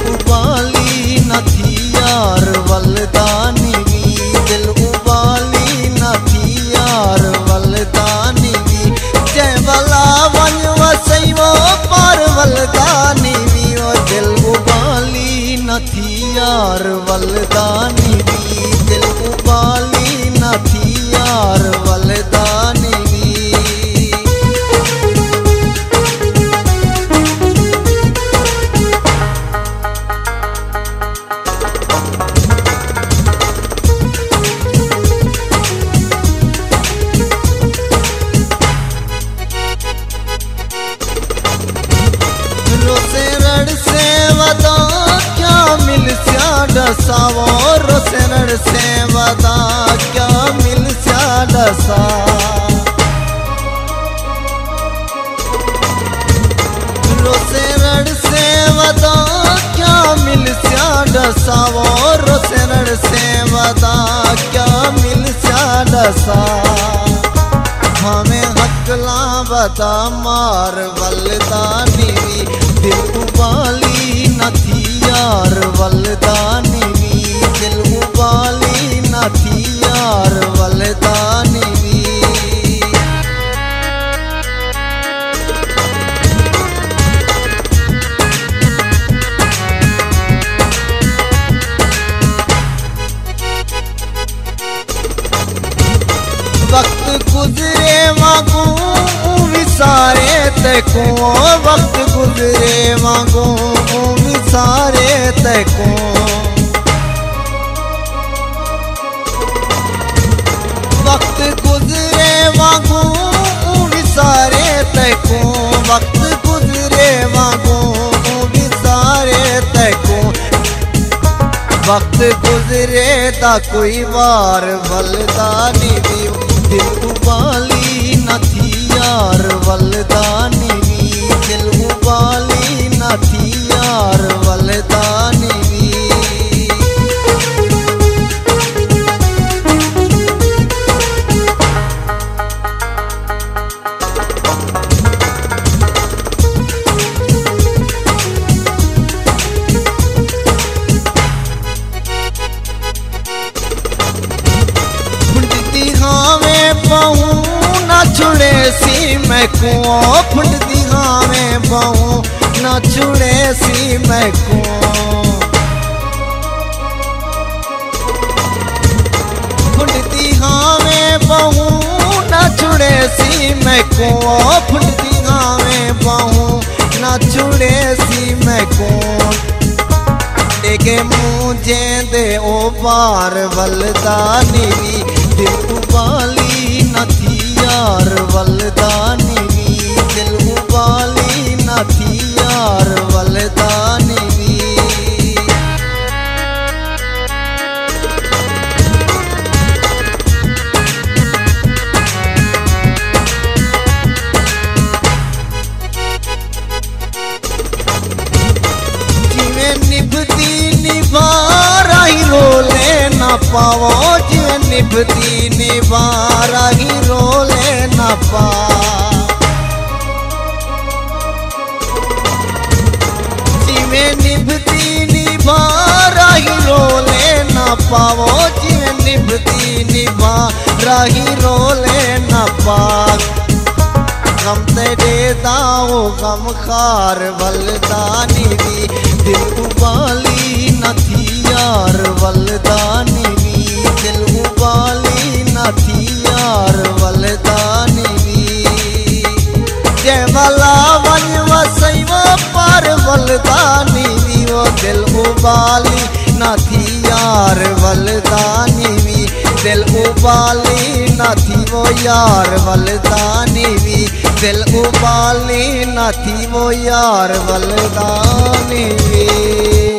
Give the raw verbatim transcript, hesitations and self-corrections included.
उबाली न थी यार वलदानी वी, दिल उबाली न थी यार वलदानी वी। जय भला वन वसई वो पार वलदानी वी, ओ दिल उबाली न थी यार वलदानी वी, दिल उबाली न थी यार वलदानी वी। रोसे रड़ से वदा क्या मिल स्या डसावो, रोसे रड़ से वदा क्या मिल स्या डसा। रोसे रड़ से वदा क्या मिल स्या डसावो, रोसे रड़ से वदा क्या मिल स्या डसा। हमें हकला बता मार वलदानी वी, दिल उबाली न थी यार वलदानी वी, दिल उबाली न थी यार वलदानी वी। वक्त गुजरे वागू विसारे तको, वक्त गुजरे वागू विसारे तको। वक्त गुजरे वागू विसारे तको, वक्त गुजरे वागू विसारे तको। वक्त गुजरे दा कोई वार वलदानी वी, दिल उबाली न थी यार वलदानी वी, दिल उबाली न थी यार वलदानी वी। बहु न छुड़े सी मैं कुओं, फुंडती हाँ में बहु न छुड़े सी मैं कुओं। फुंडती हाँ में बहु न छुड़े सी मैं कुओं, फुंडती हाँ में बहु न छुड़े सी मैं कुओं। देखे मुझे दे ओ पार वलदानी वी, दिल उबाली न थी यार वलदानी वी, दिल उबाली न थी यार वलदानी वी। जिवें निभती निभा रही रोले न पावो, जिवें निभती निभा रही रोले न पा। जिवें निभती निभा रही रोले न पावो, जिवें निभती निभा रही रोले न पा। गम ते देता वो गम खार वलदानी वी, दिल उबाली न थी यार वलदानी वी, दिल उबाली न थी यार वलदानी वी। जय भला वन वसई वो पार वलदानी वी, वो दिल उबाली न थी यार वलदानी वी, दिल उबाली न थी वो यार वलदानी वी, दिल उबाली न थी वो यार वलदानी वी।